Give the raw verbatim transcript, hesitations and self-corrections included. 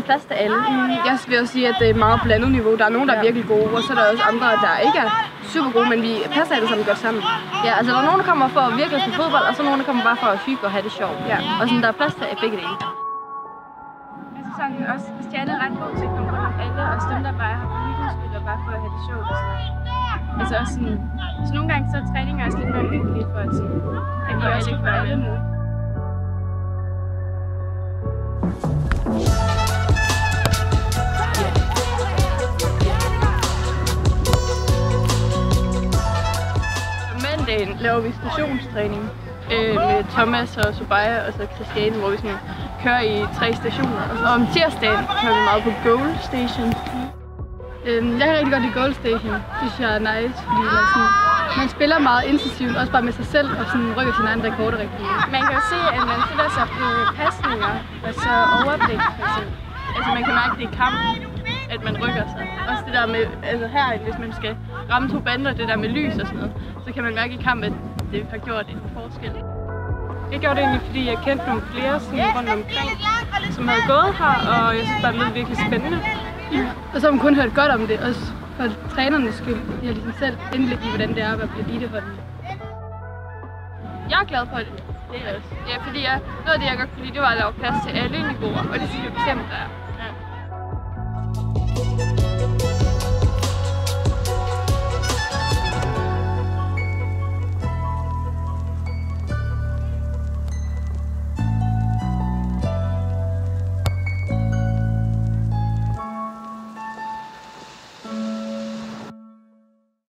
ligesom plads til alle. Jeg vil også sige, at det er et meget blandet niveau. Der er nogen, der er virkelig gode, og så er der også andre, der ikke er super gode, men vi passer alle sammen godt sammen. Ja, altså der er nogen, der kommer for at virkelig spille fodbold, og så er nogen, der kommer bare for at hygge og have det sjovt. Ja. Og sådan, der er plads til begge dele. Altså sådan også, Stjerne er ret god til at komme rundt om alle, og dem, der bare har hyggeskyld og bare for at have det sjovt. Altså også sådan, så nogle gange så er træninger også lidt mere hyggeligt for at sådan, at vi også ikke får alle med. Mandagen laver vi stationstræning øh, med Thomas og Subaya og så Christiane, hvor vi sådan kører i tre stationer. Og om tirsdagen kører vi meget på Goal Station. Øh, jeg kan rigtig godt lide Goal Station. Det synes jeg er nice, fordi man, sådan, man spiller meget intensivt, også bare med sig selv og sådan rykker sin egen rekorder rigtig meget. Man kan jo se, at man føler sig på pasninger og så overblik for eksempel. Altså man kan mærke, at det er kamp, at man rykker sig. Også det der med, altså her, hvis man skal ramme to bander, det der med lys og sådan noget, så kan man mærke i kamp, at det har gjort en forskel. Jeg gjorde det egentlig, fordi jeg kendte nogle flere sådan rundt omkring, som havde gået her, og jeg synes bare, det lød virkelig spændende. Ja. Og så har man kun hørt godt om det, også for trænernes skyld. Jeg har ligesom selv indblik i, hvordan det er at være eliteholdet. Jeg er glad for det. Det er også. Ja, fordi jeg, noget af det, jeg godt kunne lide, det var, at der var plads til alle niveauer, og det synes jeg bestemt, der er.